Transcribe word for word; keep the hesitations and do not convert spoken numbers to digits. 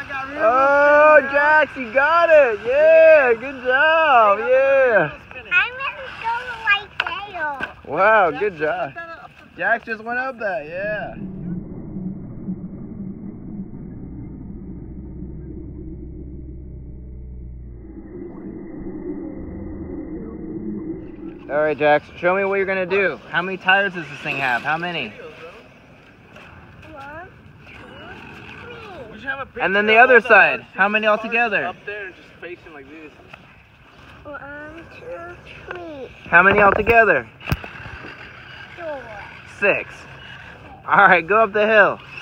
Oh, Jax, you got it. Yeah, good job. Yeah. I'm gonna go like tail. Wow, good job. Jax just went up that, yeah. All right, Jax, show me what you're gonna do. How many tires does this thing have? How many? One, two, three. And then the other side. How many altogether? Up there and just facing like this. One, two, three. How many altogether? Four. Six. All right, go up the hill.